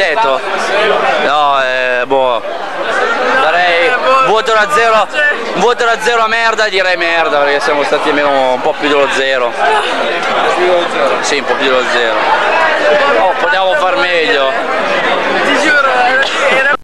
detto? No, boh. Darei voto da 0 a merda, direi merda, perché siamo stati almeno un po' più dello 0. Sì, un po' più dello 0. Oh, potevamo far meglio. Ti giuro, era